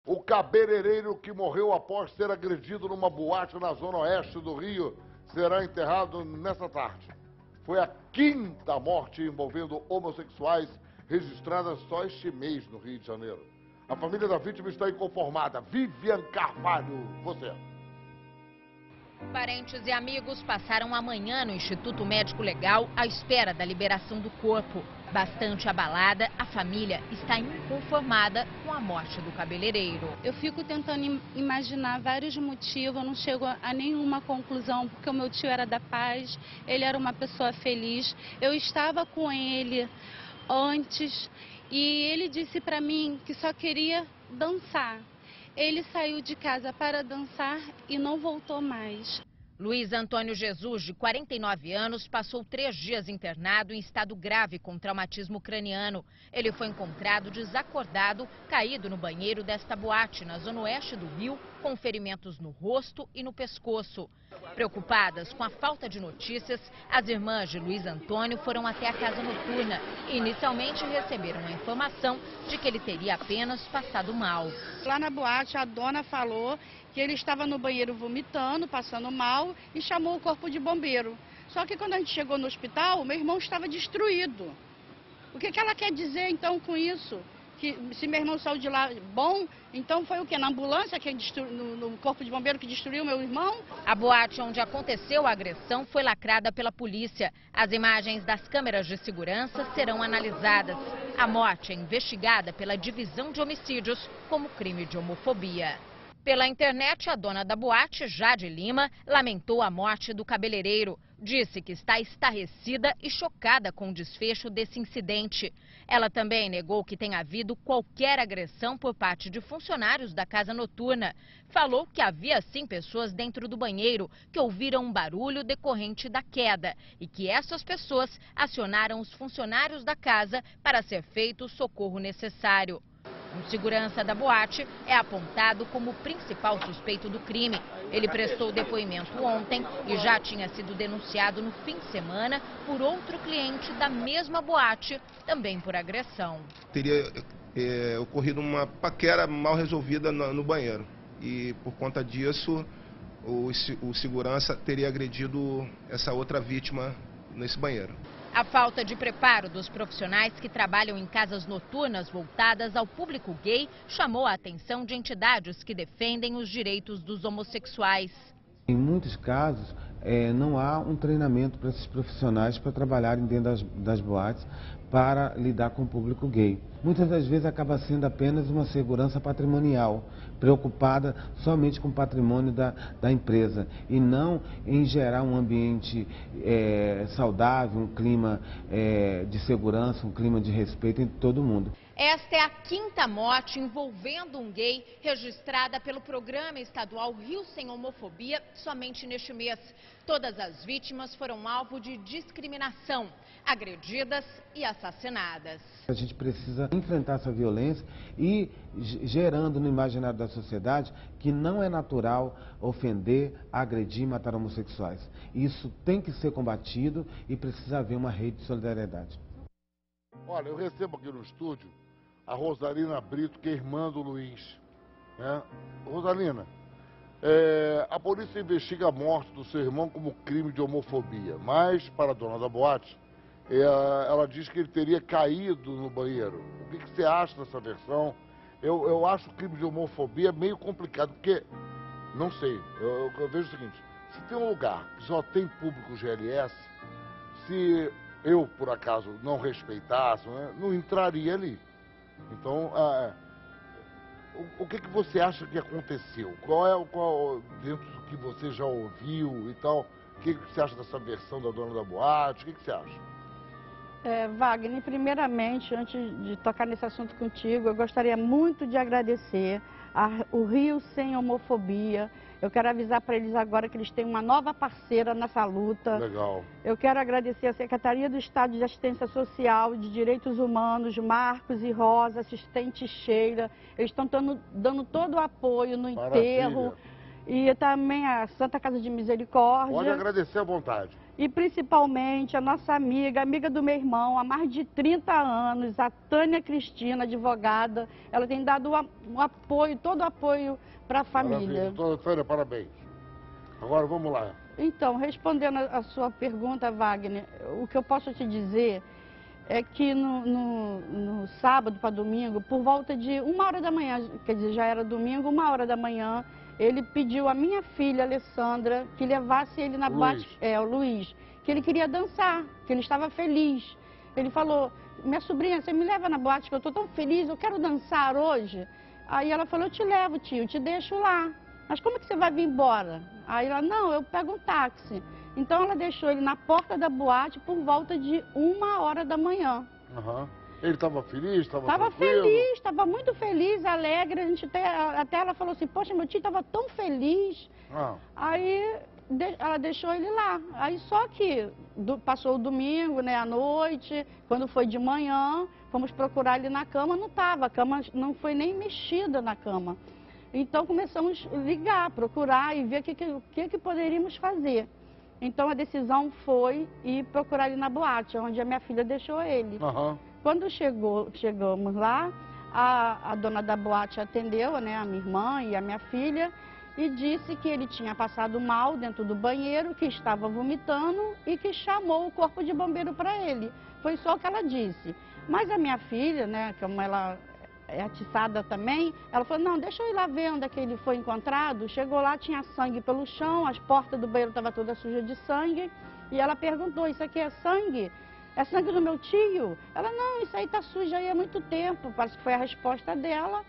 O cabeleireiro que morreu após ser agredido numa boate na zona oeste do Rio será enterrado nesta tarde. Foi a quinta morte envolvendo homossexuais registrada só este mês no Rio de Janeiro. A família da vítima está inconformada. Vivian Carvalho, você. Parentes e amigos passaram a manhã no Instituto Médico Legal à espera da liberação do corpo. Bastante abalada, a família está inconformada com a morte do cabeleireiro. Eu fico tentando imaginar vários motivos, eu não chego a nenhuma conclusão, porque o meu tio era da paz, ele era uma pessoa feliz. Eu estava com ele antes e ele disse para mim que só queria dançar. Ele saiu de casa para dançar e não voltou mais. Luiz Antônio Jesus, de 49 anos, passou 3 dias internado em estado grave com traumatismo craniano. Ele foi encontrado desacordado, caído no banheiro desta boate, na zona oeste do Rio, com ferimentos no rosto e no pescoço. Preocupadas com a falta de notícias, as irmãs de Luiz Antônio foram até a casa noturna e inicialmente receberam a informação de que ele teria apenas passado mal. Lá na boate, a dona falou que ele estava no banheiro vomitando, passando mal e chamou o corpo de bombeiro. Só que quando a gente chegou no hospital, meu irmão estava destruído. O que ela quer dizer então com isso? Que se meu irmão saiu de lá bom, então foi o quê? Na ambulância, no corpo de bombeiro que destruiu meu irmão? A boate onde aconteceu a agressão foi lacrada pela polícia. As imagens das câmeras de segurança serão analisadas. A morte é investigada pela Divisão de Homicídios como crime de homofobia. Pela internet, a dona da boate, Jade Lima, lamentou a morte do cabeleireiro. Disse que está estarrecida e chocada com o desfecho desse incidente. Ela também negou que tenha havido qualquer agressão por parte de funcionários da casa noturna. Falou que havia sim pessoas dentro do banheiro que ouviram um barulho decorrente da queda e que essas pessoas acionaram os funcionários da casa para ser feito o socorro necessário. Um segurança da boate é apontado como o principal suspeito do crime. Ele prestou depoimento ontem e já tinha sido denunciado no fim de semana por outro cliente da mesma boate, também por agressão. Teria ocorrido uma paquera mal resolvida no banheiro e por conta disso o segurança teria agredido essa outra vítima nesse banheiro. A falta de preparo dos profissionais que trabalham em casas noturnas voltadas ao público gay chamou a atenção de entidades que defendem os direitos dos homossexuais. Em muitos casos, não há um treinamento para esses profissionais para trabalharem dentro das boates para lidar com o público gay. Muitas das vezes acaba sendo apenas uma segurança patrimonial, preocupada somente com o patrimônio da empresa e não em gerar um ambiente saudável, um clima de segurança, um clima de respeito entre todo mundo. Esta é a quinta morte envolvendo um gay registrada pelo Programa Estadual Rio Sem Homofobia somente neste mês. Todas as vítimas foram alvo de discriminação, agredidas e assassinadas. A gente precisa enfrentar essa violência e gerando no imaginário da sociedade que não é natural ofender, agredir e matar homossexuais. Isso tem que ser combatido e precisa haver uma rede de solidariedade. Olha, eu recebo aqui no estúdio a Rosalina Brito, que é irmã do Luiz. Rosalina, a polícia investiga a morte do seu irmão como crime de homofobia, mas, para a dona da boate, ela diz que ele teria caído no banheiro. O que você acha dessa versão? Eu acho o crime de homofobia meio complicado, porque, não sei, eu vejo o seguinte, se tem um lugar que só tem público GLS, se eu, por acaso, não respeitasse, não entraria ali. Então, o que você acha que aconteceu? Qual dentro do que você já ouviu e tal, o que você acha dessa versão da dona da boate? O que você acha? Wagner, primeiramente, antes de tocar nesse assunto contigo, eu gostaria muito de agradecer o Rio Sem Homofobia. Eu quero avisar para eles agora que eles têm uma nova parceira nessa luta. Legal. Eu quero agradecer a Secretaria do Estado de Assistência Social, de Direitos Humanos, Marcos e Rosa, assistente Sheila. Eles estão dando todo o apoio no enterro. E também a Santa Casa de Misericórdia. Pode agradecer à vontade. e principalmente a nossa amiga do meu irmão, há mais de 30 anos, a Tânia Cristina, advogada. Ela tem dado um apoio, todo o apoio para a família. Doutora Tânia, parabéns. Agora vamos lá. Então, respondendo a sua pergunta, Wagner, o que eu posso te dizer é que no sábado para domingo, por volta de 1h da manhã, quer dizer, já era domingo, 1h da manhã, ele pediu à minha filha, Alessandra, que levasse ele na boate, o Luiz, que ele queria dançar, que ele estava feliz. Ele falou, minha sobrinha, você me leva na boate, que eu estou tão feliz, eu quero dançar hoje. Aí ela falou, eu te levo, tio, eu te deixo lá. Mas como que você vai vir embora? Aí ela, não, eu pego um táxi. Então ela deixou ele na porta da boate por volta de 1h da manhã. Uhum. Ele estava feliz? Estava feliz, estava muito feliz, alegre. A gente até ela falou assim, poxa, meu tio estava tão feliz. Aí ela deixou ele lá. Aí só que passou o domingo, né, à noite, quando foi de manhã, fomos procurar ele na cama, não estava. A cama não foi nem mexida na cama. Então começamos a ligar, procurar e ver o que poderíamos fazer. Então a decisão foi ir procurar ele na boate, onde a minha filha deixou ele. Quando chegamos lá, a dona da boate atendeu, né, a minha irmã e a minha filha, e disse que ele tinha passado mal dentro do banheiro, que estava vomitando e que chamou o corpo de bombeiro para ele. Foi só o que ela disse. Mas a minha filha, né, como ela é atiçada também, ela falou, não, deixa eu ir lá ver onde é que ele foi encontrado. Chegou lá, tinha sangue pelo chão, as portas do banheiro estavam todas sujas de sangue. E ela perguntou, isso aqui é sangue? É sangue do meu tio? Ela, não, isso aí tá sujo aí há muito tempo. Parece que foi a resposta dela.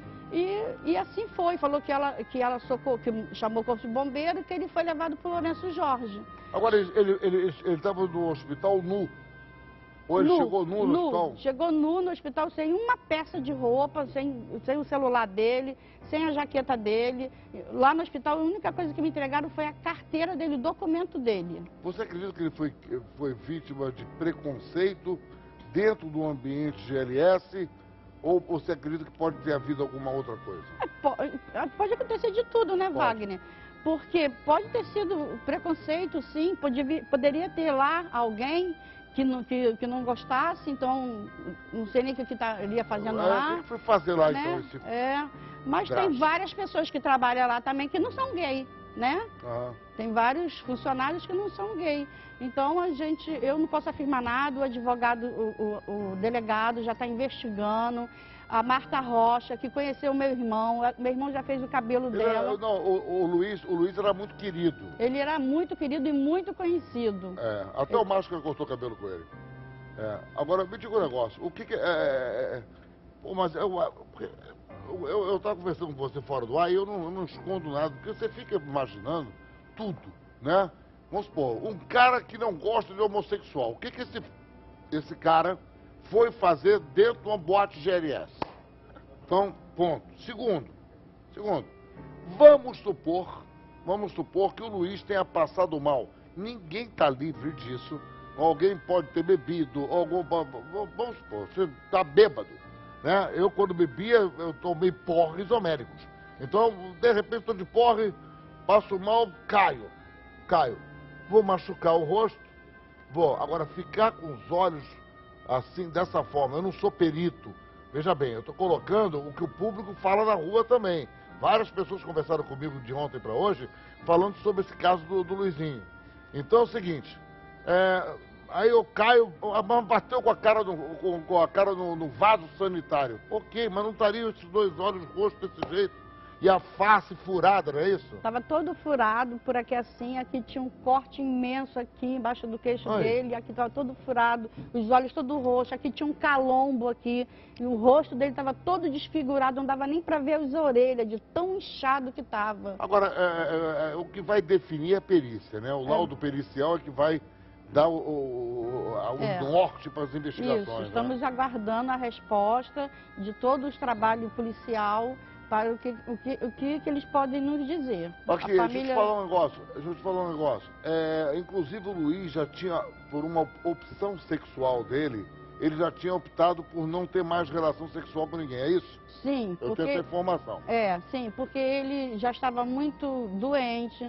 E assim foi, falou que ela que chamou o corpo de bombeiro e que ele foi levado para o Lourenço Jorge. Agora, ele estava no hospital nu? Ou ele chegou nu no hospital? Chegou nu no hospital sem uma peça de roupa, sem o celular dele, sem a jaqueta dele. Lá no hospital, a única coisa que me entregaram foi a carteira dele, o documento dele. Você acredita que ele foi vítima de preconceito dentro do ambiente GLS? Ou você acredita que pode ter havido alguma outra coisa? Pode acontecer de tudo, né, Wagner? Porque pode ter sido preconceito, sim. Poderia ter lá alguém que não gostasse, então não sei nem o que estaria fazendo lá. O que foi fazer lá, né? Então? Mas tem várias pessoas que trabalham lá também que não são gay, né? Tem vários funcionários que não são gay. Então eu não posso afirmar nada, o advogado, o delegado já está investigando. A Marta Rocha, que conheceu meu irmão já fez o cabelo dela. O Luiz era muito querido. Ele era muito querido e muito conhecido. Até o Márcio cortou o cabelo com ele. Agora, me diga um negócio, o que mas eu estava conversando com você fora do ar e eu não escondo nada, porque você fica imaginando tudo, né? Vamos supor, um cara que não gosta de homossexual, o que esse cara foi fazer dentro de uma boate GLS? Então, ponto. Segundo, vamos supor que o Luiz tenha passado mal. Ninguém está livre disso. Alguém pode ter bebido, vamos supor, você está bêbado, né? Eu, quando bebia, eu tomei porres homéricos. Então, de repente, estou de porre, passo mal, caio. Vou machucar o rosto, Agora, ficar com os olhos assim, dessa forma, eu não sou perito. Veja bem, eu estou colocando o que o público fala na rua também. Várias pessoas conversaram comigo de ontem para hoje, falando sobre esse caso do Luizinho. Então é o seguinte, aí eu caio, bateu com a cara no vaso sanitário. Ok, mas não estariam esses dois olhos rostos desse jeito? E a face furada, não é isso? Estava todo furado, por aqui assim, aqui tinha um corte imenso aqui embaixo do queixo dele, aqui estava todo furado, os olhos todo roxos, aqui tinha um calombo aqui, e o rosto dele estava todo desfigurado, não dava nem para ver as orelhas, de tão inchado que estava. Agora, o que vai definir é a perícia, né? O laudo pericial é que vai dar o norte para as investigações. Isso, estamos aguardando a resposta de todo o trabalho policial para o que eles podem nos dizer. Aqui, deixa eu te falar um negócio. Inclusive o Luiz já tinha, por uma opção sexual dele, ele já tinha optado por não ter mais relação sexual com ninguém, é isso? Sim. Eu tenho essa informação. Sim, porque ele já estava muito doente,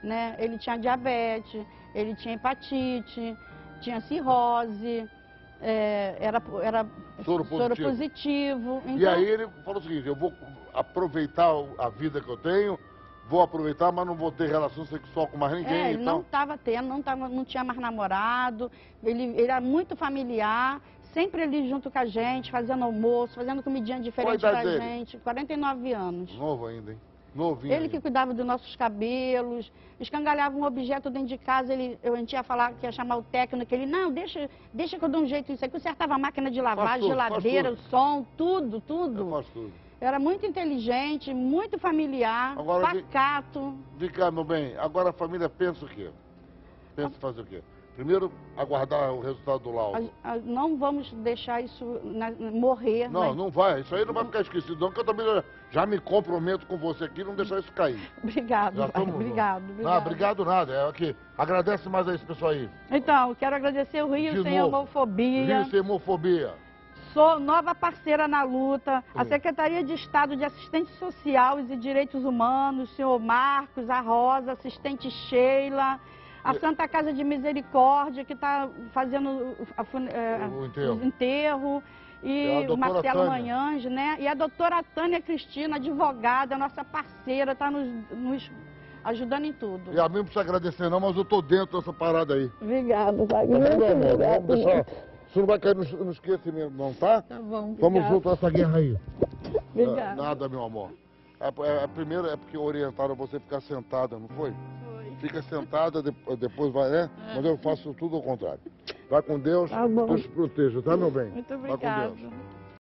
né? Ele tinha diabetes, ele tinha hepatite, tinha cirrose, era Soro positivo. Então, e aí ele falou o seguinte, eu vou aproveitar a vida que eu tenho, vou aproveitar, mas não vou ter relação sexual com mais ninguém. Ele não estava tendo, não tinha mais namorado, ele era muito familiar, sempre ali junto com a gente, fazendo almoço, fazendo comidinha diferente pra gente. 49 anos. Novo ainda, hein? Novinho. Ele que cuidava dos nossos cabelos, escangalhava um objeto dentro de casa, a gente ia falar que ia chamar o técnico, ele, não, deixa que eu dou um jeito nisso aqui, consertava a máquina de lavar, geladeira, o som, tudo. Faz tudo. Era muito inteligente, muito familiar, pacato. Vem cá, meu bem, agora a família pensa o quê? Pensa em fazer o quê? Primeiro, aguardar o resultado do laudo. Não vamos deixar isso morrer. Não, não vai. Isso aí não vai ficar esquecido, não, que eu também já me comprometo com você aqui, não deixar isso cair. Obrigado, obrigado. Não, obrigado nada. É aqui. Agradece mais a esse pessoal aí. Então, quero agradecer o Rio Sem Homofobia. Rio Sem Homofobia. Sou nova parceira na luta. A Secretaria de Estado de Assistência Social e Direitos Humanos, o senhor Marcos, a Rosa, assistente Sheila, a Santa Casa de Misericórdia, que está fazendo o enterro, e o Marcelo Manhães, né? E a doutora Tânia Cristina, advogada, nossa parceira, está nos ajudando em tudo. E a mim não precisa agradecer não, mas eu estou dentro dessa parada aí. Obrigada, Wagner. Vamos deixar. Você não vai cair no esquecimento não, tá? Tá bom, obrigada. Vamos junto nessa guerra aí. Obrigada. Nada, meu amor. Primeiro é porque orientaram você ficar sentada, não foi? Fica sentada, depois vai, né? Mas eu faço tudo ao contrário. Vai com Deus, tá bom. Deus te proteja, tá, meu bem? Muito obrigada. Vai com Deus.